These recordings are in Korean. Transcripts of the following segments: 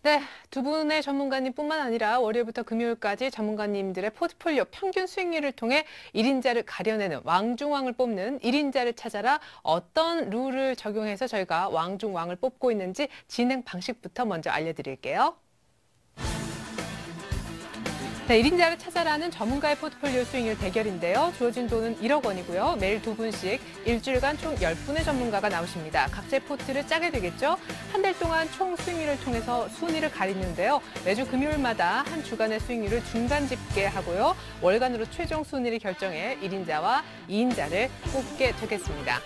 네, 두 분의 전문가님뿐만 아니라 월요일부터 금요일까지 전문가님들의 포트폴리오 평균 수익률을 통해 1인자를 가려내는 왕중왕을 뽑는 1인자를 찾아라, 어떤 룰을 적용해서 저희가 왕중왕을 뽑고 있는지 진행 방식부터 먼저 알려드릴게요. 네, 1인자를 찾아라는 전문가의 포트폴리오 수익률 대결인데요. 주어진 돈은 1억 원이고요. 매일 두 분씩 일주일간 총 10분의 전문가가 나오십니다. 각자의 포트를 짜게 되겠죠. 한 달 동안 총 수익률을 통해서 순위를 가리는데요. 매주 금요일마다 한 주간의 수익률을 중간 집계하고요. 월간으로 최종 순위를 결정해 1인자와 2인자를 뽑게 되겠습니다.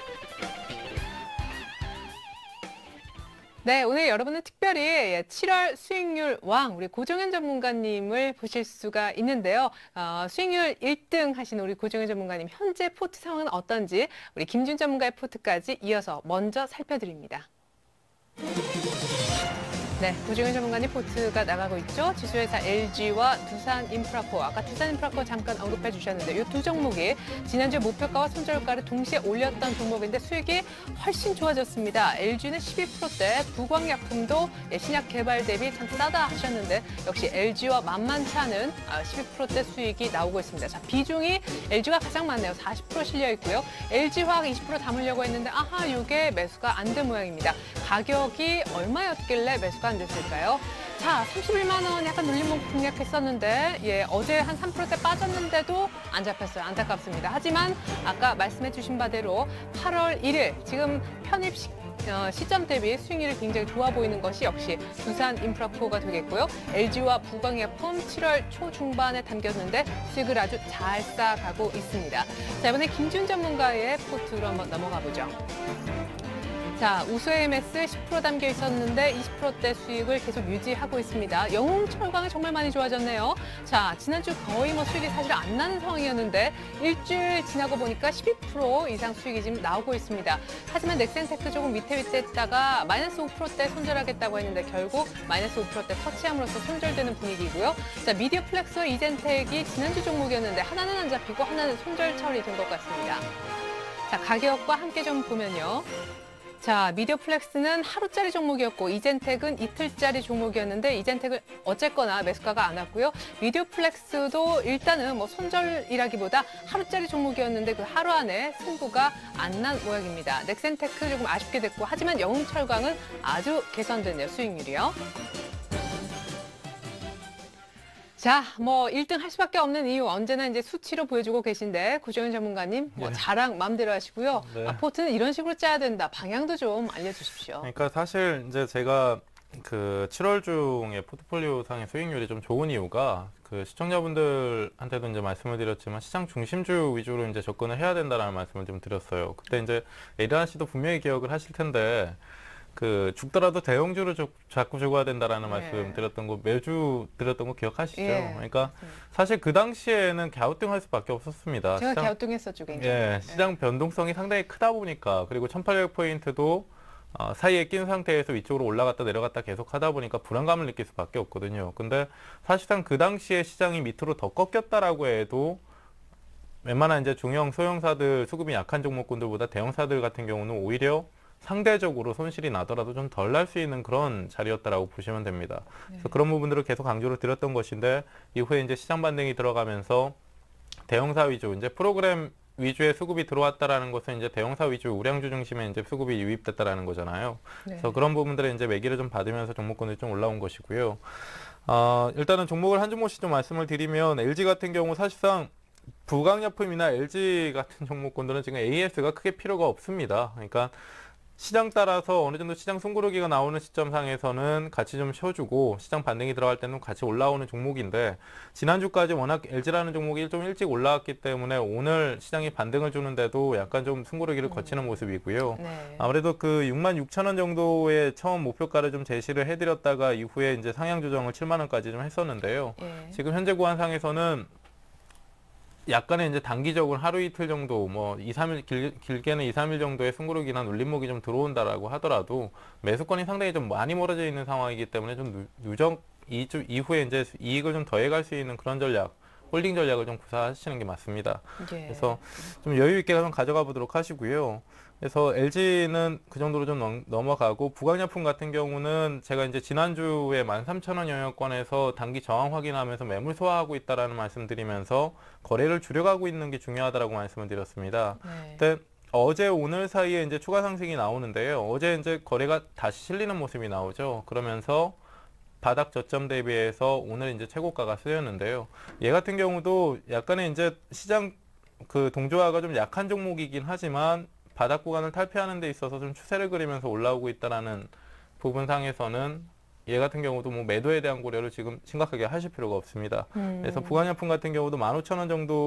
네, 오늘 여러분은 특별히 7월 수익률 왕, 우리 고정현 전문가님을 보실 수가 있는데요. 수익률 1등 하시는 우리 고정현 전문가님, 현재 포트 상황은 어떤지 우리 김준 전문가의 포트까지 이어서 먼저 살펴드립니다. 네, 고정현 전문가님 포트가 나가고 있죠. 지수회사 LG와 두산인프라코, 아까 두산인프라코 잠깐 언급해 주셨는데 이 두 종목이 지난주 목표가와 손절가를 동시에 올렸던 종목인데 수익이 훨씬 좋아졌습니다. LG는 12%대, 부광약품도 신약 개발 대비 참 싸다 하셨는데 역시 LG와 만만치 않은 12%대 수익이 나오고 있습니다. 자, 비중이 LG가 가장 많네요. 40% 실려 있고요. LG화학 20% 담으려고 했는데 아하, 이게 매수가 안 된 모양입니다. 가격이 얼마였길래 매수가 안 됐을까요? 자, 31만 원 약간 눌림목 공략했었는데 어제 한 3%대 빠졌는데도 안 잡혔어요. 안타깝습니다. 하지만 아까 말씀해 주신 바대로 8월 1일 지금 편입 시점 대비 수익률이 굉장히 좋아 보이는 것이 역시 두산인프라코가 되겠고요. LG와 부광약품 7월 초중반에 담겼는데 수익을 아주 잘 쌓아가고 있습니다. 자, 이번에 김준 전문가의 포트로 한번 넘어가 보죠. 자, 우수MS 10% 담겨 있었는데 20%대 수익을 계속 유지하고 있습니다. 영웅철강이 정말 많이 좋아졌네요. 자, 지난주 거의 수익이 사실 안 나는 상황이었는데 일주일 지나고 보니까 12% 이상 수익이 지금 나오고 있습니다. 하지만 넥센테크 조금 위태위태했다가 마이너스 5%대 손절하겠다고 했는데 결국 마이너스 5%대 터치함으로써 손절되는 분위기고요. 자, 미디어플렉스와 이젠텍이 지난주 종목이었는데 하나는 안 잡히고 하나는 손절 처리된 것 같습니다. 자, 가격과 함께 좀 보면요. 자, 미디어플렉스는 하루짜리 종목이었고 이젠텍은 이틀짜리 종목이었는데 이젠텍은 어쨌거나 매수가가 안 왔고요. 미디어플렉스도 일단은 손절이라기보다 하루짜리 종목이었는데 그 하루 안에 승부가 안 난 모양입니다. 넥센테크 조금 아쉽게 됐고 하지만 영웅철강은 아주 개선됐네요. 수익률이요. 자, 1등 할 수밖에 없는 이유 언제나 이제 수치로 보여주고 계신데 고정현 전문가님 자랑 마음대로 하시고요. 네. 포트는 이런 식으로 짜야 된다. 방향도 좀 알려주십시오. 그러니까 사실 이제 제가 그 7월 중에 포트폴리오 상의 수익률이 좀 좋은 이유가 그 시청자분들한테도 이제 말씀을 드렸지만 시장 중심주 위주로 이제 접근을 해야 된다라는 말씀을 좀 드렸어요. 그때 이제 에리안 씨도 분명히 기억을 하실 텐데 그 죽더라도 대형주를 자꾸 죽어야 된다라는 말씀 드렸던 거 매주 드렸던 거 기억하시죠? 그러니까 사실 그 당시에는 갸우뚱할 수밖에 없었습니다. 제가 갸우뚱했었죠, 굉장히. 시장 변동성이 상당히 크다 보니까 그리고 1800포인트도 사이에 낀 상태에서 위쪽으로 올라갔다 내려갔다 계속 하다 보니까 불안감을 느낄 수밖에 없거든요. 근데 사실상 그 당시에 시장이 밑으로 더 꺾였다라고 해도 웬만한 이제 중형 소형사들 수급이 약한 종목군들보다 대형사들 같은 경우는 오히려 상대적으로 손실이 나더라도 좀 덜 날 수 있는 그런 자리였다라고 보시면 됩니다. 그래서 그런 부분들을 계속 강조를 드렸던 것인데 이후에 이제 시장 반등이 들어가면서 대형사 위주, 이제 프로그램 위주의 수급이 들어왔다라는 것은 이제 대형사 위주, 우량주 중심의 이제 수급이 유입됐다라는 거잖아요. 그래서 그런 부분들의 이제 매기를 좀 받으면서 종목군들이 좀 올라온 것이고요. 일단은 종목을 한 종목씩 좀 말씀을 드리면 LG 같은 경우 사실상 부강약품이나 LG 같은 종목군들은 지금 AS가 크게 필요가 없습니다. 그러니까 시장 따라서 어느 정도 시장 숨고르기가 나오는 시점상에서는 같이 좀 쉬어주고 시장 반등이 들어갈 때는 같이 올라오는 종목인데 지난주까지 워낙 LG라는 종목이 좀 일찍 올라왔기 때문에 오늘 시장이 반등을 주는데도 약간 좀 숨고르기를 거치는 모습이고요. 아무래도 그 66,000원 정도의 처음 목표가를 좀 제시를 해드렸다가 이후에 이제 상향 조정을 7만 원까지 좀 했었는데요. 지금 현재 구간상에서는 약간의 이제 단기적으로 하루 이틀 정도 2, 3일 길게는 2, 3일 정도의 숨고르기나 눌림목이 좀 들어온다라고 하더라도 매수권이 상당히 좀 많이 멀어져 있는 상황이기 때문에 좀 누적 2주 이후에 이제 이익을 좀 더해갈 수 있는 그런 전략, 홀딩 전략을 좀 구사하시는 게 맞습니다. 그래서 좀 여유 있게 좀 가져가 보도록 하시고요. 그래서 LG는 그 정도로 좀 넘어가고 부강약품 같은 경우는 제가 이제 지난주에 13,000원 영역권에서 단기 저항 확인하면서 매물 소화하고 있다라는 말씀드리면서 거래를 줄여가고 있는 게 중요하다라고 말씀을 드렸습니다. 네. 근데 어제 오늘 사이에 이제 추가 상승이 나오는데요. 어제 이제 거래가 다시 실리는 모습이 나오죠. 그러면서 바닥 저점 대비해서 오늘 이제 최고가가 쓰였는데요. 얘 같은 경우도 약간의 이제 시장 그 동조화가 좀 약한 종목이긴 하지만 바닥 구간을 탈피하는 데 있어서 좀 추세를 그리면서 올라오고 있다라는 부분상에서는 얘 같은 경우도 뭐 매도에 대한 고려를 지금 심각하게 하실 필요가 없습니다. 그래서 부강약품 같은 경우도 15,000원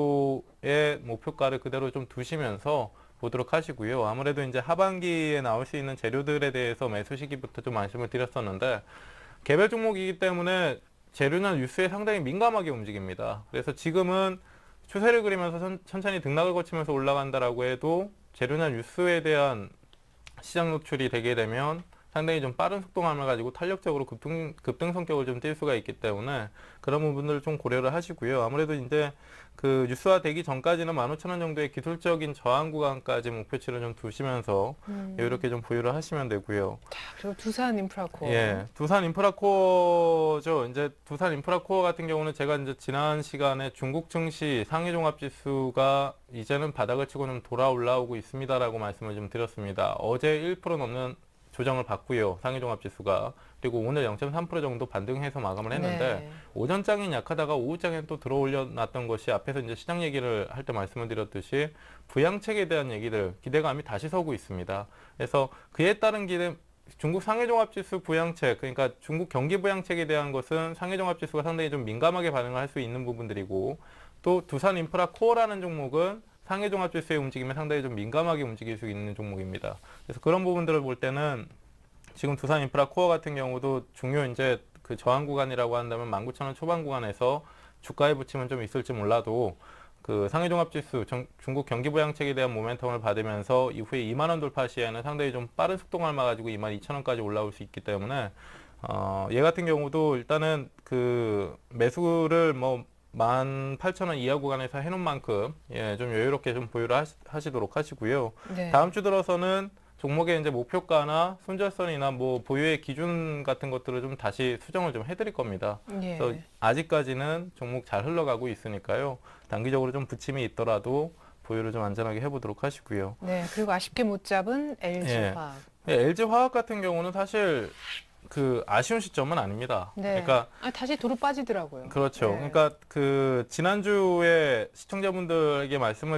정도의 목표가를 그대로 좀 두시면서 보도록 하시고요. 아무래도 이제 하반기에 나올 수 있는 재료들에 대해서 매수 시기부터 좀 말씀을 드렸었는데 개별 종목이기 때문에 재료나 뉴스에 상당히 민감하게 움직입니다. 그래서 지금은 추세를 그리면서 천천히 등락을 거치면서 올라간다라고 해도 재료나 뉴스에 대한 시장 노출이 되게 되면 상당히 좀 빠른 속도감을 가지고 탄력적으로 급등 성격을 좀 띌 수가 있기 때문에 그런 부분들을 좀 고려를 하시고요. 아무래도 이제 그 뉴스화 되기 전까지는 15,000원 정도의 기술적인 저항 구간까지 목표치를 좀 두시면서 이렇게 좀 보유를 하시면 되고요. 자, 그리고 두산 인프라코어. 예, 두산 인프라코어죠. 이제 두산 인프라코어 같은 경우는 제가 이제 지난 시간에 중국 증시 상해 종합 지수가 이제는 바닥을 치고 좀 돌아 올라오고 있습니다라고 말씀을 좀 드렸습니다. 어제 1% 넘는 조정을 받고요. 상해종합지수가. 그리고 오늘 0.3% 정도 반등해서 마감을 했는데 네. 오전장엔 약하다가 오후장엔 또 들어 올려놨던 것이 앞에서 이제 시장 얘기를 할 때 말씀을 드렸듯이 부양책에 대한 얘기들 기대감이 다시 서고 있습니다. 그래서 그에 따른 기대 중국 상해종합지수 부양책, 그러니까 중국 경기 부양책에 대한 것은 상해종합지수가 상당히 좀 민감하게 반응을 할 수 있는 부분들이고 또 두산 인프라 코어라는 종목은 상해종합지수의 움직임에 상당히 좀 민감하게 움직일 수 있는 종목입니다. 그래서 그런 부분들을 볼 때는 지금 두산 인프라 코어 같은 경우도 중요 이제 그 저항 구간이라고 한다면 19,000원 초반 구간에서 주가에 붙이면 좀 있을지 몰라도 그 상해종합지수 중국 경기 부양책에 대한 모멘텀을 받으면서 이후에 2만 원 돌파 시에는 상당히 좀 빠른 속도감을 가지고 22,000원까지 올라올 수 있기 때문에 얘 같은 경우도 일단은 그 매수를 뭐 18,000원 이하 구간에서 해놓은 만큼 예, 좀 여유롭게 좀 보유를 하시도록 하시고요. 네. 다음 주 들어서는 종목의 이제 목표가나 손절선이나 뭐 보유의 기준 같은 것들을 좀 다시 수정을 좀 해드릴 겁니다. 예. 그래서 아직까지는 종목 잘 흘러가고 있으니까요. 단기적으로 좀 부침이 있더라도 보유를 좀 안전하게 해보도록 하시고요. 네. 그리고 아쉽게 못 잡은 LG화학. LG화학 같은 경우는 사실 그 아쉬운 시점은 아닙니다. 네. 그러니까 다시 도로 빠지더라고요. 그렇죠. 네. 그러니까 그 지난주에 시청자분들에게 말씀을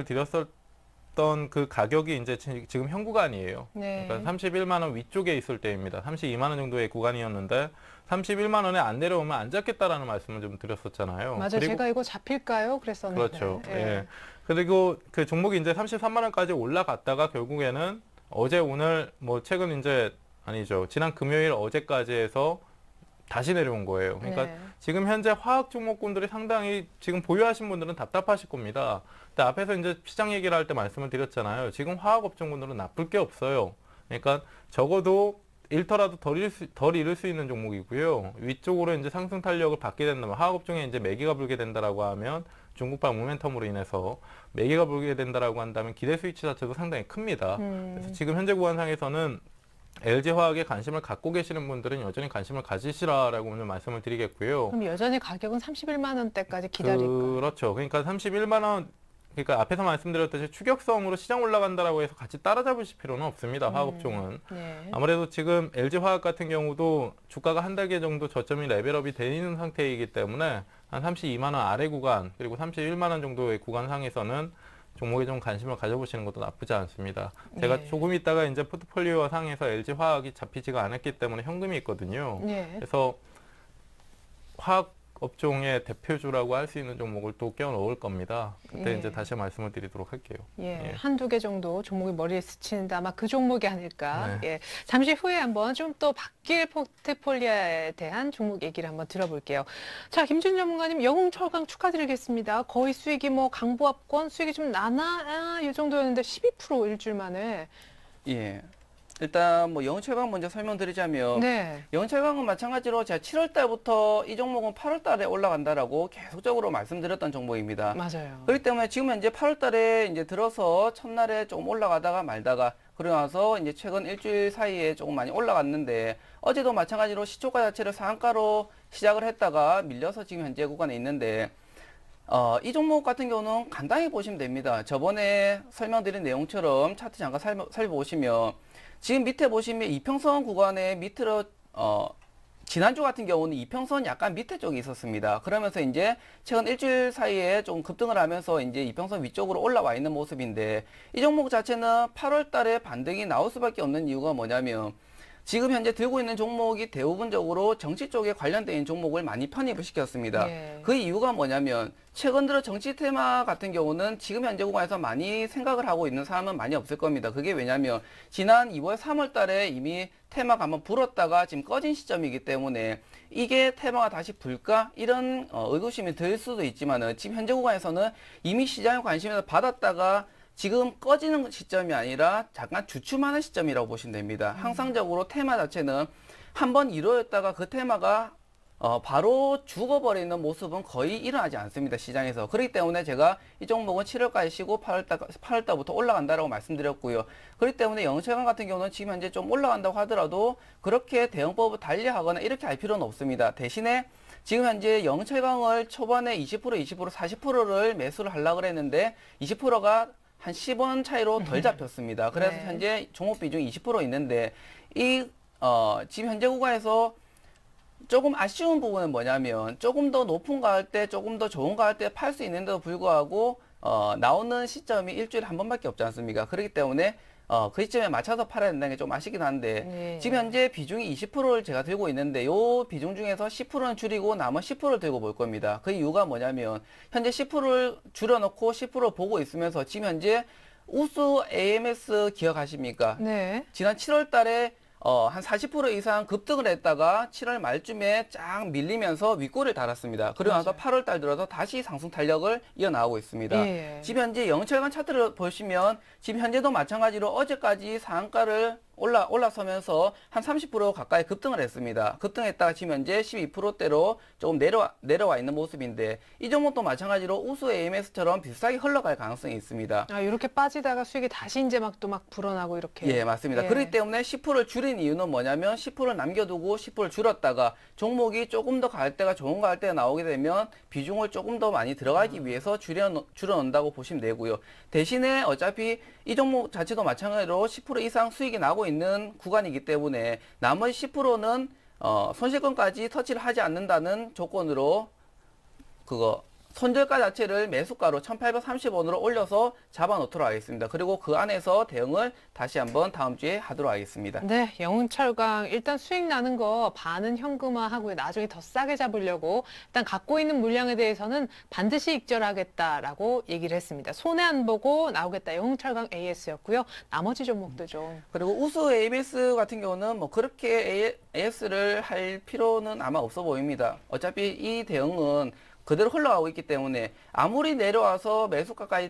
드렸었던 그 가격이 이제 지금 현 구간이에요. 네. 그러니까 31만 원 위쪽에 있을 때입니다. 32만 원 정도의 구간이었는데 31만 원에 안 내려오면 안 잡겠다라는 말씀을 좀 드렸었잖아요. 맞아요. 그리고 제가 이거 잡힐까요? 그랬었는데. 그렇죠. 예. 예. 그리고 그 종목이 이제 33만 원까지 올라갔다가 결국에는 어제 오늘 뭐 최근 이제 아니죠. 지난 금요일 어제까지 해서 다시 내려온 거예요. 그러니까 네. 지금 현재 화학 종목군들이 상당히 지금 보유하신 분들은 답답하실 겁니다. 근데 앞에서 이제 시장 얘기를 할 때 말씀을 드렸잖아요. 지금 화학 업종군들은 나쁠 게 없어요. 그러니까 적어도 일터라도 덜 잃을 수 있는 종목이고요. 위쪽으로 이제 상승 탄력을 받게 된다면 화학 업종에 이제 매기가 불게 된다라고 하면 중국발 모멘텀으로 인해서 매기가 불게 된다라고 한다면 기대 수위치 자체도 상당히 큽니다. 그래서 지금 현재 구간상에서는 LG화학에 관심을 갖고 계시는 분들은 여전히 관심을 가지시라라고 오늘 말씀을 드리겠고요. 그럼 여전히 가격은 31만 원대까지 기다릴까요? 그렇죠. 그러니까 31만 원, 그러니까 앞에서 말씀드렸듯이 추격성으로 시장 올라간다라고 해서 같이 따라잡으실 필요는 없습니다. 화학업종은. 네. 아무래도 지금 LG화학 같은 경우도 주가가 한 달계 정도 저점이 레벨업이 되어 있는 상태이기 때문에 한 32만 원 아래 구간 그리고 31만 원 정도의 구간 상에서는 종목에 좀 관심을 가져보시는 것도 나쁘지 않습니다. 제가 네. 조금 있다가 이제 포트폴리오 상에서 LG화학이 잡히지가 않았기 때문에 현금이 있거든요. 네. 그래서 화학 업종의 대표주라고 할 수 있는 종목을 또 껴 넣을 겁니다. 그때 예. 이제 다시 말씀을 드리도록 할게요. 예, 예. 한두 개 정도 종목이 머리에 스치는데 아마 그 종목이 아닐까. 네. 예, 잠시 후에 한번 좀 또 바뀔 포트폴리오에 대한 종목 얘기를 한번 들어볼게요. 자, 김준 전문가님, 영웅철강 축하드리겠습니다. 거의 수익이 뭐 강보합권 수익이 좀 나나 이 정도였는데 12% 일주일 만에. 예. 일단 뭐 영철강 먼저 설명드리자면 네. 영철강은 마찬가지로 제가 7월 달부터 이 종목은 8월 달에 올라간다라고 계속적으로 말씀드렸던 종목입니다. 맞아요. 그렇기 때문에 지금 현재 8월 달에 이제 들어서 첫날에 조금 올라가다가 말다가 그러고 나서 이제 최근 일주일 사이에 조금 많이 올라갔는데 어제도 마찬가지로 시초가 자체를 상한가로 시작을 했다가 밀려서 지금 현재 구간에 있는데 이 종목 같은 경우는 간단히 보시면 됩니다. 저번에 설명드린 내용처럼 차트 잠깐 살펴보시면 지금 밑에 보시면 이평선 구간에 밑으로 지난주 같은 경우는 이평선 약간 밑에 쪽에 있었습니다. 그러면서 이제 최근 일주일 사이에 좀 급등을 하면서 이제 이평선 위쪽으로 올라와 있는 모습인데 이 종목 자체는 8월 달에 반등이 나올 수밖에 없는 이유가 뭐냐면 지금 현재 들고 있는 종목이 대부분적으로 정치 쪽에 관련된 종목을 많이 편입을 시켰습니다. 예. 그 이유가 뭐냐면 최근 들어 정치 테마 같은 경우는 지금 현재 구간에서 많이 생각을 하고 있는 사람은 많이 없을 겁니다. 그게 왜냐면 지난 2월 3월 달에 이미 테마가 한번 불었다가 지금 꺼진 시점이기 때문에 이게 테마가 다시 불까? 이런 의구심이 들 수도 있지만은 지금 현재 구간에서는 이미 시장의 관심을 받았다가 지금 꺼지는 시점이 아니라 잠깐 주춤하는 시점이라고 보시면 됩니다. 항상적으로 테마 자체는 한번 이루어졌다가 그 테마가 바로 죽어버리는 모습은 거의 일어나지 않습니다. 시장에서. 그렇기 때문에 제가 이 종목은 7월까지 쉬고 8월달부터 올라간다라고 말씀드렸고요. 그렇기 때문에 영철강 같은 경우는 지금 현재 좀 올라간다고 하더라도 그렇게 대응법을 달리하거나 이렇게 할 필요는 없습니다. 대신에 지금 현재 영철강을 초반에 20%, 40%를 매수를 하려고 했는데 20%가 한 10원 차이로 덜 잡혔습니다. 그래서 네. 현재 종목 비중이 20% 있는데 지금 현재 구간에서 조금 아쉬운 부분은 뭐냐면 조금 더 높은 거 할 때 조금 더 좋은 거 할 때 팔 수 있는데도 불구하고 나오는 시점이 일주일에 한 번밖에 없지 않습니까? 그렇기 때문에 그 시점에 맞춰서 팔아야 된다는 게 좀 아쉽긴 한데 네. 지금 현재 비중이 20%를 제가 들고 있는데 요 비중 중에서 10%는 줄이고 나머지 10%를 들고 볼 겁니다. 그 이유가 뭐냐면 현재 10%를 줄여놓고 10% 보고 있으면서 지금 현재 우수 AMS 기억하십니까? 네. 지난 7월 달에 한 40% 이상 급등을 했다가 7월 말쯤에 쫙 밀리면서 윗골을 달았습니다. 그리고 나서 맞아요. 8월 달 들어서 다시 상승 탄력을 이어나오고 있습니다. 예. 지금 현재 영철관 차트를 보시면 지금 현재도 마찬가지로 어제까지 상한가를 올라서면서 한 30% 가까이 급등을 했습니다. 급등했다가 지금 현재 12%대로 조금 내려와 있는 모습인데 이 종목도 마찬가지로 우수 AMS처럼 비슷하게 흘러갈 가능성이 있습니다. 아, 이렇게 빠지다가 수익이 다시 이제 막 또 막 불어나고 이렇게. 예, 맞습니다. 예. 그렇기 때문에 10%를 줄인 이유는 뭐냐면 10%를 남겨두고 10%를 줄였다가 종목이 조금 더 갈 때가 좋은 거 할 때가 나오게 되면 비중을 조금 더 많이 들어가기 위해서 줄여놓는다고 보시면 되고요. 대신에 어차피 이 종목 자체도 마찬가지로 10% 이상 수익이 나고 있는 구간이기 때문에 나머지 10%는 손실권까지 터치를 하지 않는다는 조건으로 손절가 자체를 매수가로 1830원으로 올려서 잡아놓도록 하겠습니다. 그리고 그 안에서 대응을 다시 한번 다음 주에 하도록 하겠습니다. 네, 영철강 일단 수익 나는 거 반은 현금화하고요. 나중에 더 싸게 잡으려고 일단 갖고 있는 물량에 대해서는 반드시 익절하겠다라고 얘기를 했습니다. 손해 안 보고 나오겠다. 영철강 AS였고요. 나머지 종목도 좀. 그리고 우수 ABS 같은 경우는 뭐 그렇게 AS를 할 필요는 아마 없어 보입니다. 어차피 이 대응은 그대로 흘러가고 있기 때문에 아무리 내려와서 매수가까지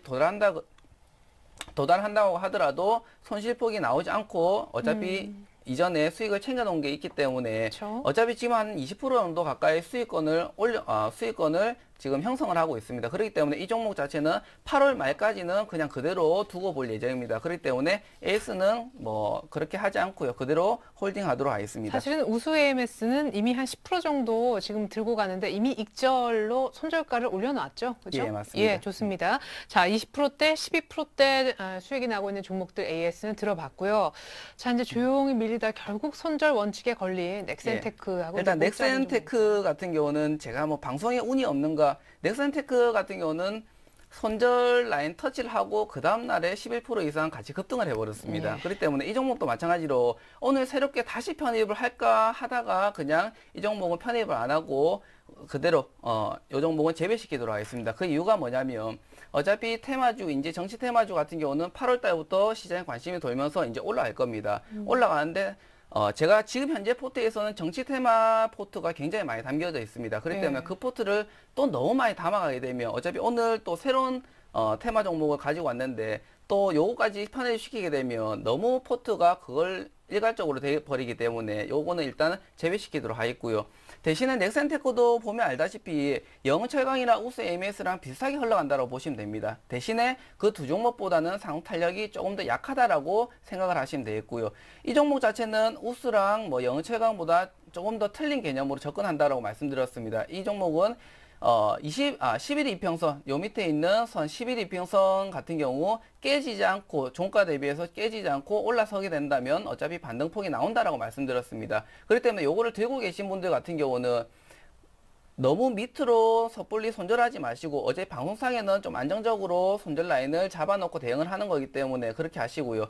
도달한다고 하더라도 손실폭이 나오지 않고 어차피 이전에 수익을 챙겨놓은 게 있기 때문에 그렇죠. 어차피 지금 한 20% 정도 가까이 수익권을 지금 형성을 하고 있습니다. 그렇기 때문에 이 종목 자체는 8월 말까지는 그냥 그대로 두고 볼 예정입니다. 그렇기 때문에 AS는 뭐 그렇게 하지 않고요. 그대로 홀딩하도록 하겠습니다. 사실은 우수 AMS는 이미 한 10% 정도 지금 들고 가는데 이미 익절로 손절가를 올려놨죠. 그죠? 예, 맞습니다. 예, 좋습니다. 자, 20%대, 12%대 수익이 나고 있는 종목들 AS는 들어봤고요. 자, 이제 조용히 밀리다 결국 손절 원칙에 걸린 넥센테크하고 일단 이제 못 잡은 넥센테크 같은 경우는 제가 뭐 방송에 운이 없는가 넥센테크 같은 경우는 손절 라인 터치를 하고 그 다음날에 11% 이상 같이 급등을 해버렸습니다. 예. 그렇기 때문에 이 종목도 마찬가지로 오늘 새롭게 다시 편입을 할까 하다가 그냥 이 종목은 편입을 안 하고 그대로 이 종목은 재배시키도록 하겠습니다. 그 이유가 뭐냐면 어차피 테마주, 이제 정치 테마주 같은 경우는 8월 달부터 시장에 관심이 돌면서 이제 올라갈 겁니다. 올라가는데 제가 지금 현재 포트에서는 정치 테마 포트가 굉장히 많이 담겨져 있습니다. 그렇기 때문에 그 포트를 또 너무 많이 담아가게 되면 어차피 오늘 또 새로운 테마 종목을 가지고 왔는데 또 요거까지 편입시키게 되면 너무 포트가 그걸 일괄적으로 돼 버리기 때문에 요거는 일단 제외시키도록 하겠고요. 대신에 넥센테크도 보면 알다시피 영철강이랑 우스 AMS랑 비슷하게 흘러간다고 보시면 됩니다. 대신에 그 두 종목보다는 상승 탄력이 조금 더 약하다라고 생각을 하시면 되겠고요. 이 종목 자체는 우스랑 뭐 영철강보다 조금 더 틀린 개념으로 접근한다라고 말씀드렸습니다. 이 종목은 11일 이평선, 요 밑에 있는 선 11일 이평선 같은 경우 깨지지 않고, 종가 대비해서 깨지지 않고 올라서게 된다면 어차피 반등폭이 나온다라고 말씀드렸습니다. 그렇기 때문에 요거를 들고 계신 분들 같은 경우는 너무 밑으로 섣불리 손절하지 마시고, 어제 방송상에는 좀 안정적으로 손절 라인을 잡아놓고 대응을 하는 거기 때문에 그렇게 하시고요.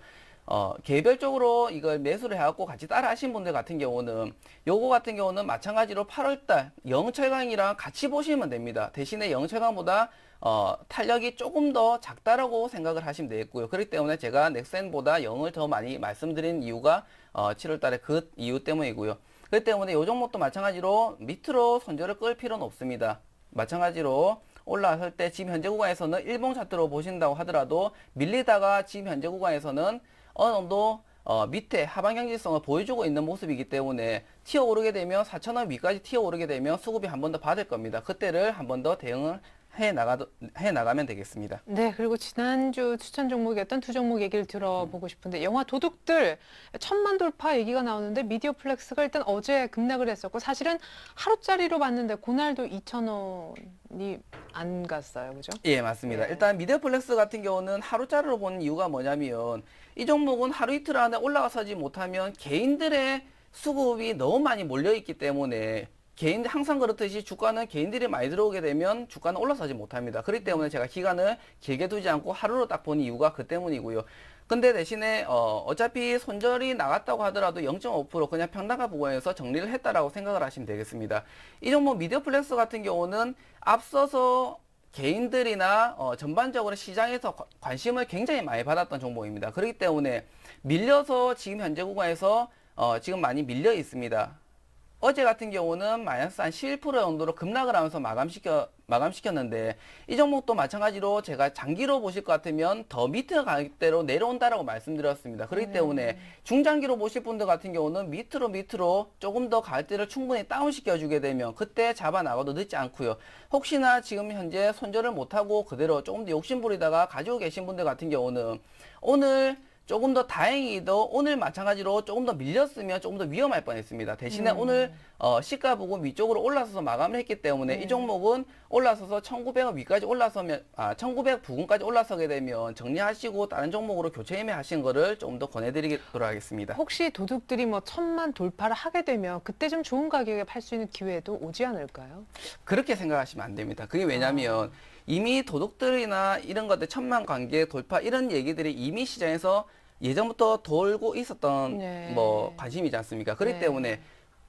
개별적으로 이걸 매수를 해갖고 같이 따라 하신 분들 같은 경우는 요거 같은 경우는 마찬가지로 8월달 영철강이랑 같이 보시면 됩니다. 대신에 영철강보다 탄력이 조금 더 작다라고 생각을 하시면 되겠고요. 그렇기 때문에 제가 넥센보다 영을 더 많이 말씀드린 이유가 7월달에 그 이유 때문이고요. 그렇기 때문에 요 종목도 마찬가지로 밑으로 손절을 끌 필요는 없습니다. 마찬가지로 올라왔을 때 지금 현재 구간에서는 일봉 차트로 보신다고 하더라도 밀리다가 지금 현재 구간에서는 어느 정도 밑에 하방 경직성을 보여주고 있는 모습이기 때문에 튀어 오르게 되면 4,000원 위까지 튀어 오르게 되면 수급이 한 번 더 받을 겁니다. 그때를 한 번 더 대응을 해 나가면 되겠습니다. 네, 그리고 지난주 추천 종목이었던 두 종목 얘기를 들어보고 싶은데 영화 도둑들 1,000만 돌파 얘기가 나오는데 미디어 플렉스가 일단 어제 급락을 했었고 사실은 하루짜리로 봤는데 그날도 2,000원이 안 갔어요. 그죠? 예, 맞습니다. 네. 일단 미디어플렉스 같은 경우는 하루짜리로 보는 이유가 뭐냐면 이 종목은 하루 이틀 안에 올라가서지 못하면 개인들의 수급이 너무 많이 몰려있기 때문에 개인들 항상 그렇듯이 주가는 개인들이 많이 들어오게 되면 주가는 올라서지 못합니다. 그렇기 때문에 제가 기간을 길게 두지 않고 하루로 딱 본 이유가 그 때문이고요. 근데 대신에 어차피 손절이 나갔다고 하더라도 0.5% 그냥 평단가 부근에서 정리를 했다라고 생각을 하시면 되겠습니다. 이 종목 미디어플렉스 같은 경우는 앞서서 개인들이나 전반적으로 시장에서 관심을 굉장히 많이 받았던 종목입니다. 그렇기 때문에 밀려서 지금 현재 구간에서 지금 많이 밀려 있습니다. 어제 같은 경우는 마이너스 한 11% 정도로 급락을 하면서 마감시켰는데 이 종목도 마찬가지로 제가 장기로 보실 것 같으면 더 밑에 가격대로 내려온다라고 말씀드렸습니다. 그렇기 때문에 중장기로 보실 분들 같은 경우는 밑으로 조금 더 가격대를 충분히 다운시켜 주게 되면 그때 잡아 나가도 늦지 않고요. 혹시나 지금 현재 손절을 못하고 그대로 조금 더 욕심부리다가 가지고 계신 분들 같은 경우는 오늘 조금 더 다행히도 오늘 마찬가지로 조금 더 밀렸으면 조금 더 위험할 뻔했습니다. 대신에 오늘 시가 부근 위쪽으로 올라서서 마감을 했기 때문에 이 종목은 올라서서 1,900원 위까지 올라서면 1,900 부근까지 올라서게 되면 정리하시고 다른 종목으로 교체 매매하신 거를 조금 더 권해드리도록 하겠습니다. 혹시 도둑들이 뭐 1,000만 돌파를 하게 되면 그때 좀 좋은 가격에 팔 수 있는 기회도 오지 않을까요? 그렇게 생각하시면 안 됩니다. 그게 왜냐면 이미 도둑들이나 이런 것들 1,000만 관계 돌파 이런 얘기들이 이미 시장에서 예전부터 돌고 있었던 네. 뭐 관심이지 않습니까? 그렇기 네. 때문에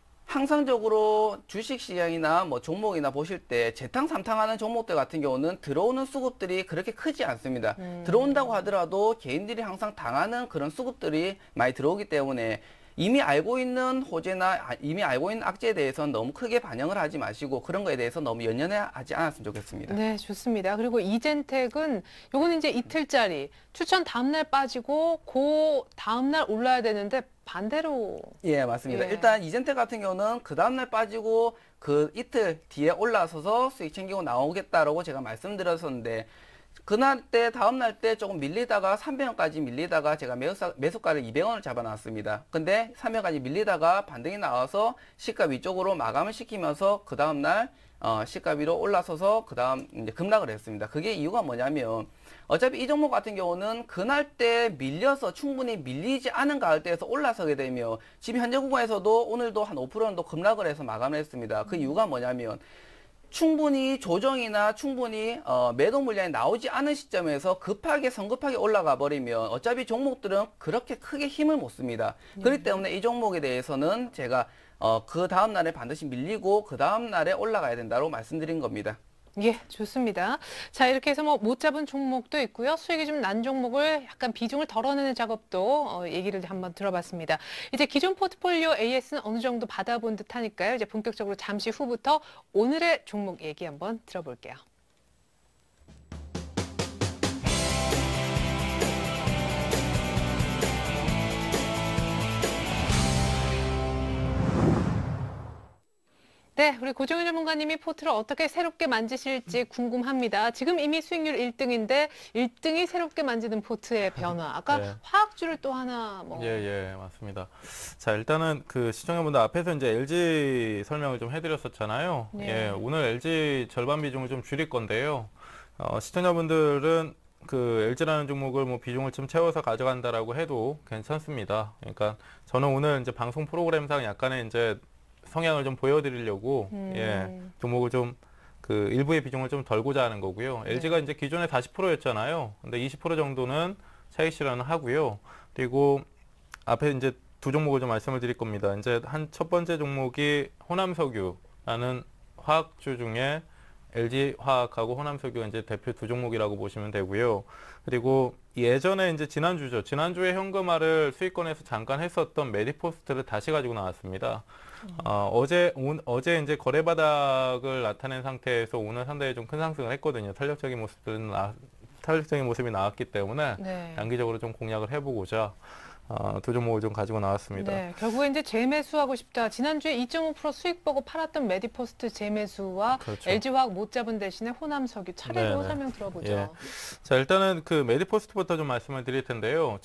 항상적으로 주식시장이나 뭐 종목이나 보실 때 재탕 삼탕하는 종목들 같은 경우는 들어오는 수급들이 그렇게 크지 않습니다. 들어온다고 하더라도 개인들이 항상 당하는 그런 수급들이 많이 들어오기 때문에 이미 알고 있는 호재나 이미 알고 있는 악재에 대해서는 너무 크게 반영을 하지 마시고 그런 거에 대해서 너무 연연해하지 않았으면 좋겠습니다. 네, 좋습니다. 그리고 이젠텍은 요거는 이제 이틀짜리 추천 다음날 빠지고 그 다음날 올라야 되는데 반대로. 예, 맞습니다. 예. 일단 이젠텍 같은 경우는 그 다음날 빠지고 그 이틀 뒤에 올라서서 수익 챙기고 나오겠다라고 제가 말씀드렸었는데 그날 때 다음날 때 조금 밀리다가 300원까지 밀리다가 제가 매수가를 200원을 잡아놨습니다. 근데 300원까지 밀리다가 반등이 나와서 시가 위쪽으로 마감을 시키면서 그 다음날 시가 위로 올라서서 그 다음 이제 급락을 했습니다. 그게 이유가 뭐냐면 어차피 이 종목 같은 경우는 그날 때 밀려서 충분히 밀리지 않은 가격대에서 올라서게 되며 지금 현재 구간에서도 오늘도 한 5% 정도 급락을 해서 마감을 했습니다. 그 이유가 뭐냐면 충분히 조정이나 충분히 매도 물량이 나오지 않은 시점에서 성급하게 올라가 버리면 어차피 종목들은 그렇게 크게 힘을 못 씁니다. 그렇기 때문에 이 종목에 대해서는 제가 그 다음날에 반드시 밀리고 그 다음날에 올라가야 된다고 말씀드린 겁니다. 예, 좋습니다. 자, 이렇게 해서 뭐 못 잡은 종목도 있고요. 수익이 좀 난 종목을 약간 비중을 덜어내는 작업도 얘기를 한번 들어봤습니다. 이제 기존 포트폴리오 AS는 어느 정도 받아본 듯 하니까요. 이제 본격적으로 잠시 후부터 오늘의 종목 얘기 한번 들어볼게요. 네, 우리 고정현 전문가님이 포트를 어떻게 새롭게 만지실지 궁금합니다. 지금 이미 수익률 1등인데 1등이 새롭게 만지는 포트의 변화. 아까 네. 화학주를 또 하나 예, 맞습니다. 자, 일단은 그 시청자분들 앞에서 이제 LG 설명을 좀 해드렸었잖아요. 네. 예, 오늘 LG 절반 비중을 좀 줄일 건데요. 시청자분들은 그 LG라는 종목을 뭐 비중을 좀 채워서 가져간다라고 해도 괜찮습니다. 그러니까 저는 오늘 이제 방송 프로그램상 약간의 이제 성향을 좀 보여드리려고 종목을 좀 그 일부의 비중을 좀 덜고자 하는 거고요. LG가 이제 기존에 40%였잖아요. 근데 20% 정도는 차익 실현을 하고요. 그리고 앞에 이제 두 종목을 좀 말씀을 드릴 겁니다. 이제 첫 번째 종목이 호남석유라는 화학주 중에 LG화학하고 호남석유가 이제 대표 두 종목이라고 보시면 되고요. 그리고 예전에 이제 지난주죠. 지난주에 현금화를 수익권에서 잠깐 했었던 메디포스트를 다시 가지고 나왔습니다. 어제 이제 거래 바닥을 나타낸 상태에서 오늘 상당히 좀 큰 상승을 했거든요. 탄력적인 모습이 나왔기 때문에 네. 단기적으로 좀 공략을 해보고자 두 종목을 좀 가지고 나왔습니다. 네, 결국에 이제 재매수하고 싶다. 지난주에 2.5% 수익 보고 팔았던 메디포스트 재매수와 그렇죠. LG화학 못 잡은 대신에 호남석유 차례로 네네. 설명 들어보죠. 예. 자, 일단은 그 메디포스트부터 좀 말씀을 드릴 텐데요.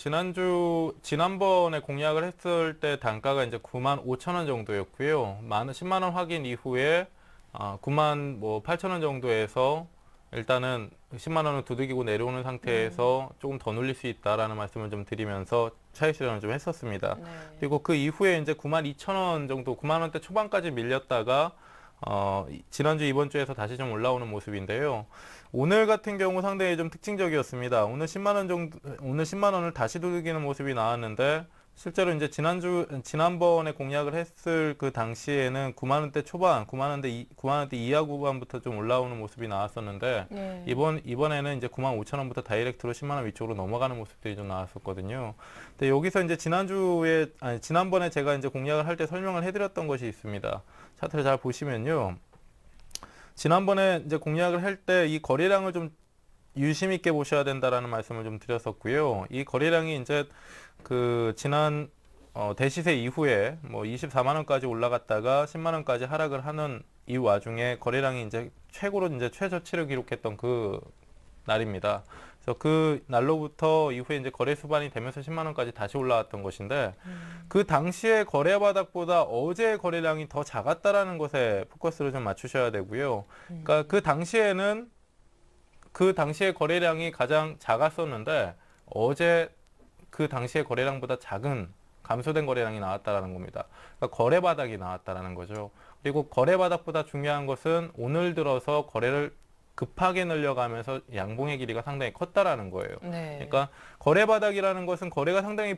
지난번에 공략을 했을 때 단가가 이제 95,000원 정도였고요. 10만 원 확인 이후에 98,000원 정도에서 일단은 10만 원을 두들기고 내려오는 상태에서 조금 더 눌릴 수 있다라는 말씀을 좀 드리면서 차익 실현을 좀 했었습니다. 네. 그리고 그 이후에 이제 92,000원 정도, 9만 원대 초반까지 밀렸다가 지난주 이번 주에서 다시 좀 올라오는 모습인데요. 오늘 같은 경우 상당히 좀 특징적이었습니다. 오늘 10만 원을 다시 두들기는 모습이 나왔는데 실제로 이제 지난번에 공략을 했을 그 당시에는 9만 원대 초반, 9만 원대 이하 구간부터 좀 올라오는 모습이 나왔었는데 네. 이번에는 이제 9만 5천 원부터 다이렉트로 10만 원 위쪽으로 넘어가는 모습들이 좀 나왔었거든요. 근데 여기서 이제 지난번에 제가 이제 공략을 할 때 설명을 해드렸던 것이 있습니다. 차트를 잘 보시면요. 지난번에 이제 공략을 할 때 이 거래량을 좀 유심 있게 보셔야 된다라는 말씀을 좀 드렸었고요. 이 거래량이 이제 그 지난 대시세 이후에 뭐 24만 원까지 올라갔다가 10만 원까지 하락을 하는 이 와중에 거래량이 이제 최고로 이제 최저치를 기록했던 그 날입니다. 그래서 그 날로부터 이후에 이제 거래 수반이 되면서 10만 원까지 다시 올라왔던 것인데 그 당시에 거래 바닥보다 어제 거래량이 더 작았다라는 것에 포커스를 좀 맞추셔야 되고요. 그러니까 그 당시에 거래량이 가장 작았었는데 어제 그 당시에 거래량보다 작은 감소된 거래량이 나왔다라는 겁니다. 그러니까 거래 바닥이 나왔다라는 거죠. 그리고 거래 바닥보다 중요한 것은 오늘 들어서 거래를 급하게 늘려가면서 양봉의 길이가 상당히 컸다라는 거예요. 네. 그러니까 거래 바닥이라는 것은 거래가 상당히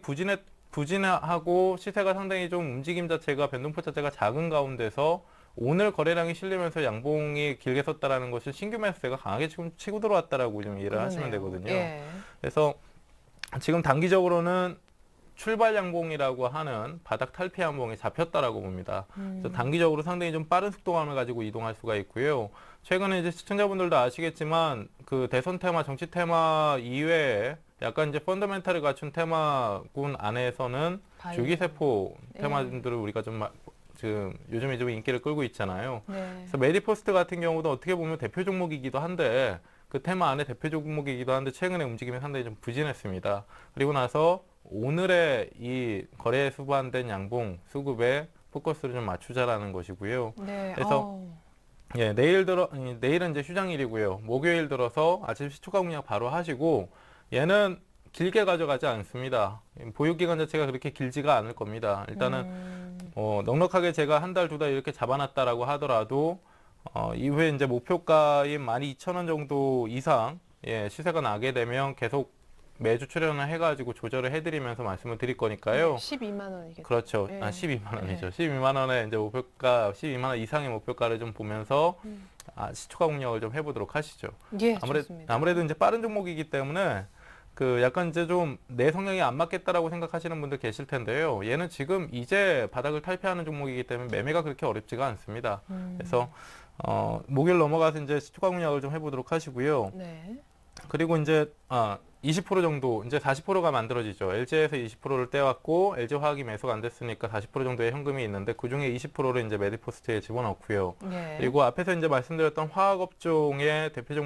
부진하고 시세가 상당히 좀 움직임 자체가 변동폭 자체가 작은 가운데서 오늘 거래량이 실리면서 양봉이 길게 섰다라는 것을 신규 매수세가 강하게 지금 치고 들어왔다라고 좀 이해를 하시면 되거든요. 예. 그래서 지금 단기적으로는 출발 양봉이라고 하는 바닥 탈피 양봉이 잡혔다라고 봅니다. 그래서 단기적으로 상당히 좀 빠른 속도감을 가지고 이동할 수가 있고요. 최근에 이제 시청자분들도 아시겠지만 그 대선 테마, 정치 테마 이외에 약간 이제 펀더멘탈을 갖춘 테마군 안에서는 줄기세포 테마들을 우리가 지금 요즘에 좀 인기를 끌고 있잖아요. 네. 그래서 메디포스트 같은 경우도 어떻게 보면 대표 종목이기도 한데 그 테마 안에 대표 종목이기도 한데 최근에 움직임이 상당히 좀 부진했습니다. 그리고 나서 오늘의 이 거래에 수반된 양봉 수급에 포커스를 좀 맞추자라는 것이고요. 네. 그래서 예, 내일은 이제 휴장일이고요. 목요일 들어서 아침 시초가 공략 바로 하시고 얘는 길게 가져가지 않습니다. 보유기간 자체가 그렇게 길지가 않을 겁니다. 일단은 넉넉하게 제가 한 달, 두 달 이렇게 잡아놨다라고 하더라도 이후에 이제 목표가인 12,000원 정도 이상 시세가 나게 되면 계속 매주 출연을 해가지고 조절을 해드리면서 말씀을 드릴 거니까요. 12만 원이겠죠. 그렇죠. 네. 12만 원이죠. 12만 원의 이제 목표가, 12만 원 이상의 목표가를 좀 보면서 시초가 공략을 좀 해보도록 하시죠. 예, 좋습니다. 아무래도 이제 빠른 종목이기 때문에 그 약간 이제 좀 내 성향이 안 맞겠다라고 생각하시는 분들 계실 텐데요. 얘는 지금 이제 바닥을 탈피하는 종목이기 때문에 매매가 그렇게 어렵지가 않습니다. 그래서 목요일 넘어가서 이제 시초가 공략을 좀 해보도록 하시고요. 네. 그리고 이제 20% 정도, 이제 40%가 만들어지죠. LG에서 20%를 떼왔고, LG화학이 매수가 안 됐으니까 40% 정도의 현금이 있는데, 그 중에 20%를 이제 메디포스트에 집어넣고요. 네. 그리고 앞에서 이제 말씀드렸던 화학업종의 대표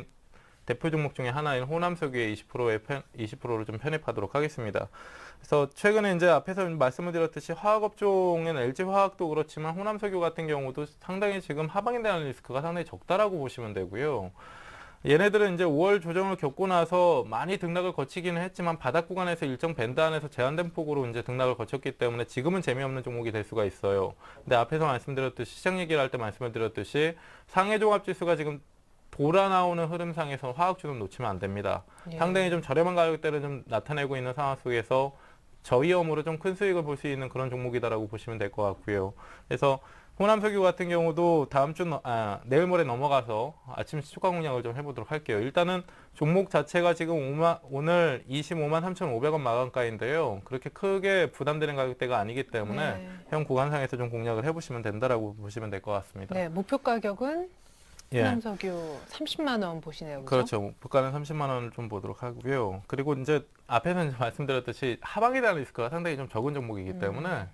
종목 중에 하나인 호남석유의 20%를 좀 편입하도록 하겠습니다. 그래서 최근에 이제 앞에서 말씀을 드렸듯이 화학업종엔 LG화학도 그렇지만 호남석유 같은 경우도 상당히 지금 하방에 대한 리스크가 상당히 적다라고 보시면 되고요. 얘네들은 이제 5월 조정을 겪고 나서 많이 등락을 거치기는 했지만 바닥 구간에서 일정 밴드 안에서 제한된 폭으로 이제 등락을 거쳤기 때문에 지금은 재미없는 종목이 될 수가 있어요. 근데 앞에서 말씀드렸듯이 시장 얘기를 할 때 말씀을 드렸듯이 상해 종합 지수가 지금 돌아 나오는 흐름상에서 화학주는 놓치면 안 됩니다. 예. 상당히 좀 저렴한 가격대를 좀 나타내고 있는 상황 속에서 저위험으로 좀 큰 수익을 볼 수 있는 그런 종목이다라고 보시면 될 것 같고요. 그래서 호남석유 같은 경우도 내일 모레 넘어가서 아침 시초가 공략을 좀 해보도록 할게요. 일단은 종목 자체가 지금 오늘 25만 3,500원 마감가인데요. 그렇게 크게 부담되는 가격대가 아니기 때문에 네. 현 구간상에서 좀 공략을 해보시면 된다라고 보시면 될 것 같습니다. 네, 목표 가격은 예. 호남석유 30만 원 보시네요. 그렇죠. 부가는 30만 원을 좀 보도록 하고요. 그리고 이제 앞에서 이제 말씀드렸듯이 하방에 대한 리스크가 상당히 좀 적은 종목이기 때문에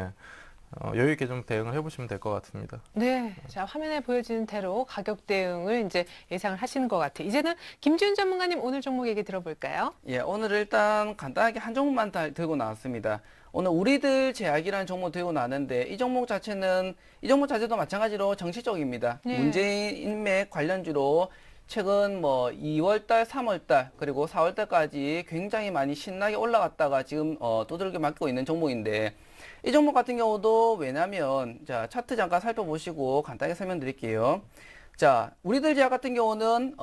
여유 있게 좀 대응을 해보시면 될 것 같습니다. 네, 자 화면에 보여지는 대로 가격 대응을 이제 예상을 하시는 것 같아요. 이제는 김지훈 전문가님 오늘 종목 얘기 들어볼까요? 예, 오늘 일단 간단하게 한 종목만 들고 나왔습니다. 오늘 우리들 제약이라는 종목 들고 나왔는데 이 종목 자체도 마찬가지로 정치 쪽입니다. 네. 문재인 인맥 관련주로 최근 2월달, 3월달 그리고 4월달까지 굉장히 많이 신나게 올라갔다가 지금 두들겨 맞고 있는 종목인데 이 종목 같은 경우도 왜냐면 자 차트 잠깐 살펴보시고 간단하게 설명드릴게요. 자 우리들 제약 같은 경우는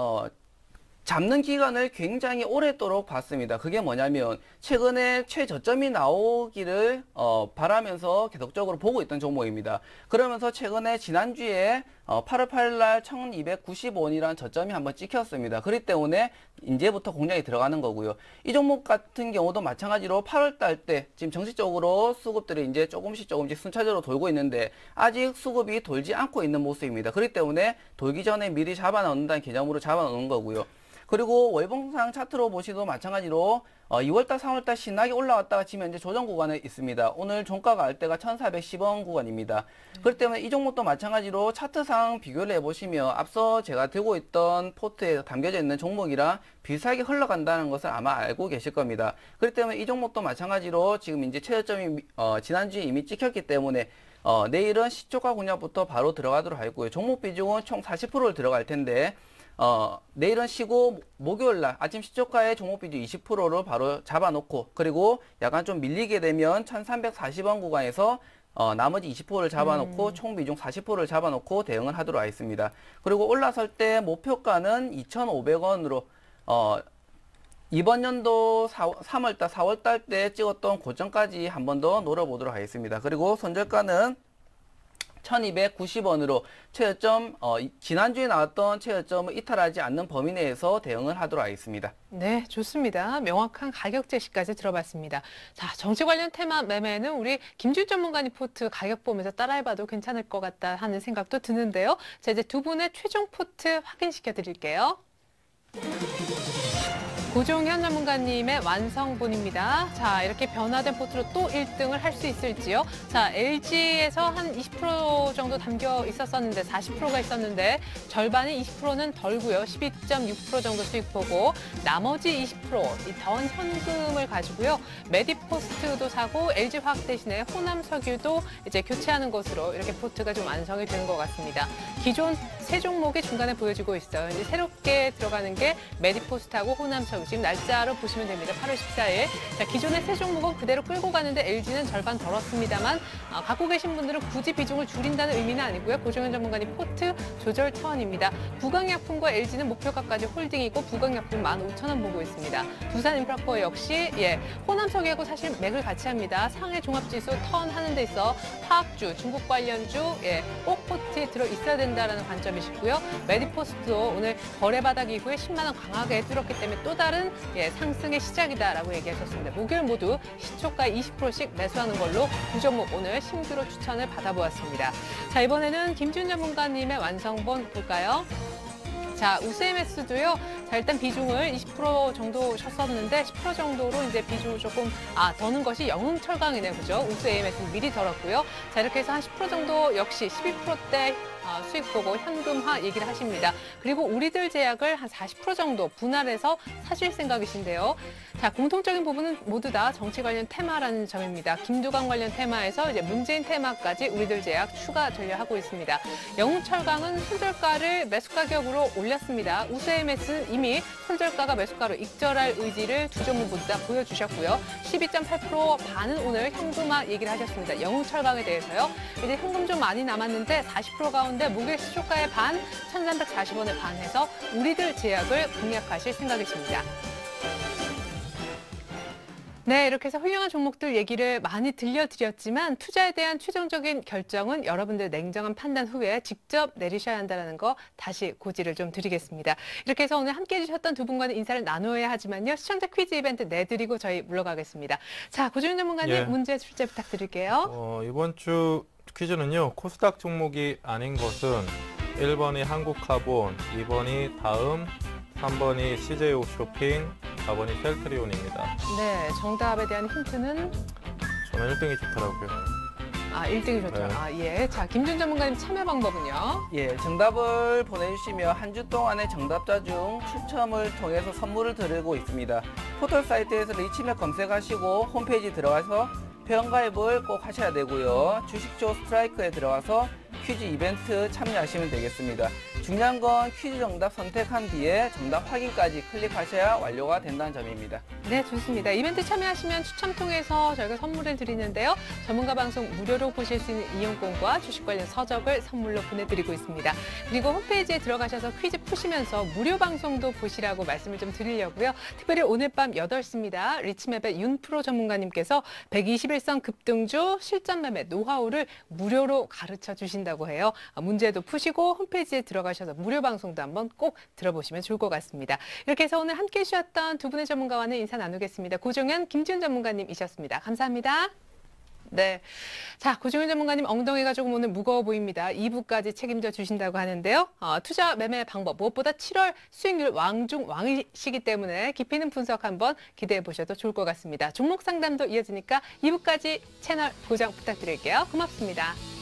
잡는 기간을 굉장히 오랫도록 봤습니다. 그게 뭐냐면 최근에 최저점이 나오기를 바라면서 계속적으로 보고 있던 종목입니다. 그러면서 최근에 지난주에 8월 8일 날 1290원이라는 저점이 한번 찍혔습니다. 그렇기 때문에 이제부터 공략이 들어가는 거고요. 이 종목 같은 경우도 마찬가지로 8월 달 때 지금 정식적으로 수급들이 이제 조금씩 순차적으로 돌고 있는데 아직 수급이 돌지 않고 있는 모습입니다. 그렇기 때문에 돌기 전에 미리 잡아놓는다는 개념으로 잡아놓는 거고요. 그리고 월봉상 차트로 보시도 마찬가지로 2월달, 3월달 신나게 올라왔다가 지금 현재 조정 구간에 있습니다. 오늘 종가가 할 때가 1,410원 구간입니다. 그렇기 때문에 이 종목도 마찬가지로 차트상 비교를 해보시면 앞서 제가 들고 있던 포트에 담겨져 있는 종목이랑 비슷하게 흘러간다는 것을 아마 알고 계실 겁니다. 그렇기 때문에 이 종목도 마찬가지로 지금 이제 최저점이 지난주에 이미 찍혔기 때문에 내일은 시초가 공략부터 바로 들어가도록 하고요. 종목 비중은 총 40%를 들어갈 텐데 내일은 쉬고 목요일날 아침 시초가의 종목 비중 20%를 바로 잡아놓고 그리고 약간 좀 밀리게 되면 1340원 구간에서 나머지 20%를 잡아놓고 총 비중 40%를 잡아놓고 대응을 하도록 하겠습니다. 그리고 올라설 때 목표가는 2,500원으로 이번 연도 3월달, 4월달 때 찍었던 고점까지 한 번 더 노려보도록 하겠습니다. 그리고 손절가는 1290원으로 최저점, 지난주에 나왔던 최저점을 이탈하지 않는 범위 내에서 대응을 하도록 하겠습니다. 네, 좋습니다. 명확한 가격 제시까지 들어봤습니다. 자, 정치 관련 테마 매매는 우리 김준 전문가님 포트 가격 보면서 따라해봐도 괜찮을 것 같다 하는 생각도 드는데요. 자, 이제 두 분의 최종 포트 확인시켜 드릴게요. 고종현 전문가님의 완성본입니다. 자, 이렇게 변화된 포트로 또 1등을 할 수 있을지요? 자, LG에서 한 20% 정도 담겨 있었는데 40%가 있었는데 절반이 20%는 덜고요. 12.6% 정도 수익 보고 나머지 20% 이 던 현금을 가지고요. 메디포스트도 사고 LG화학 대신에 호남석유도 이제 교체하는 것으로 이렇게 포트가 좀 완성이 된 것 같습니다. 기존 세 종목이 중간에 보여지고 있어요. 이제 새롭게 들어가는 게 메디포스트하고 호남석유. 지금 날짜로 보시면 됩니다. 8월 14일. 자, 기존의 세 종목은 그대로 끌고 가는데 LG는 절반 덜었습니다만 갖고 계신 분들은 굳이 비중을 줄인다는 의미는 아니고요. 고종현 전문가님 포트 조절 차원입니다. 부강약품과 LG는 목표가까지 홀딩이고 부강약품 15,000원 보고 있습니다. 두산인프라코어 역시 호남석유하고 사실 맥을 같이 합니다. 상해 종합지수 턴하는 데 있어 화학주, 중국 관련주 꼭 포트에 들어 있어야 된다는 관점이시고요. 메디포스트도 오늘 거래 바닥 이후에 10만 원 강하게 뚫었기 때문에 또 다른 상승의 시작이다라고 얘기하셨습니다. 목요일 모두 시초가 20%씩 매수하는 걸로 두 종목 오늘 신규로 추천을 받아보았습니다. 자, 이번에는 김준 전문가님의 완성본 볼까요? 자, 우스MS도요. 자, 일단 비중을 20% 정도 셨었는데 10% 정도로 이제 비중을 조금 더는 것이 영흥철강이네요. 그죠? 우스AMS는 미리 덜었고요. 자, 이렇게 해서 한 10% 정도 역시 12%대 수익 보고 현금화 얘기를 하십니다. 그리고 우리들 제약을 한 40% 정도 분할해서 사실 생각이신데요. 자, 공통적인 부분은 모두 다 정치 관련 테마라는 점입니다. 김두관 관련 테마에서 이제 문재인 테마까지 우리들 제약 추가 전략하고 있습니다. 영웅철강은 손절가를 매수 가격으로 올렸습니다. 우스MS는 이미 손절가가 매수가로 익절할 의지를 두 종목 모두 다 보여주셨고요. 12.8% 반은 오늘 현금화 얘기를 하셨습니다. 영웅철강에 대해서요. 이제 현금 좀 많이 남았는데 40% 가운데 목요일 시초가의 반, 1,340원에 반해서 우리들 제약을 공략하실 생각이십니다. 네, 이렇게 해서 훌륭한 종목들 얘기를 많이 들려드렸지만 투자에 대한 최종적인 결정은 여러분들 냉정한 판단 후에 직접 내리셔야 한다는 거 다시 고지를 좀 드리겠습니다. 이렇게 해서 오늘 함께해 주셨던 두 분과는 인사를 나눠야 하지만요. 시청자 퀴즈 이벤트 내드리고 저희 물러가겠습니다. 자, 고준현 전문가님 예. 문제 출제 부탁드릴게요. 이번 주 퀴즈는요. 코스닥 종목이 아닌 것은 1번이 한국카본, 2번이 다음, 3번이 CJ홈쇼핑, 4번이 셀트리온입니다. 네, 정답에 대한 힌트는 저는 1등이 좋더라고요. 1등이 좋죠. 네. 예. 자, 김준 전문가님 참여 방법은요? 예, 정답을 보내주시면 한 주 동안의 정답자 중 추첨을 통해서 선물을 드리고 있습니다. 포털 사이트에서 리치맵 검색하시고 홈페이지 들어가서 회원가입을 꼭 하셔야 되고요. 주식쇼 스트라이크에 들어가서 퀴즈 이벤트 참여하시면 되겠습니다. 중요한 건 퀴즈 정답 선택한 뒤에 정답 확인까지 클릭하셔야 완료가 된다는 점입니다. 네, 좋습니다. 이벤트 참여하시면 추첨 통해서 저희가 선물을 드리는데요. 전문가 방송 무료로 보실 수 있는 이용권과 주식 관련 서적을 선물로 보내드리고 있습니다. 그리고 홈페이지에 들어가셔서 퀴즈 푸시면서 무료 방송도 보시라고 말씀을 좀 드리려고요. 특별히 오늘 밤 8시입니다. 리치맵의 윤프로 전문가님께서 121선 급등주 실전 매매 노하우를 무료로 가르쳐 주신다고 해요. 문제도 푸시고 홈페이지에 들어가셔서 무료 방송도 한번 꼭 들어보시면 좋을 것 같습니다. 이렇게 해서 오늘 함께해 주셨던 두 분의 전문가와는 인사 나누겠습니다. 고종현, 김지훈 전문가님이셨습니다. 감사합니다. 네. 자, 고종현 전문가님 엉덩이가 조금 오늘 무거워 보입니다. 2부까지 책임져 주신다고 하는데요. 투자 매매 방법 무엇보다 7월 수익률 왕이시기 때문에 깊이 있는 분석 한번 기대해 보셔도 좋을 것 같습니다. 종목 상담도 이어지니까 2부까지 채널 고정 부탁드릴게요. 고맙습니다.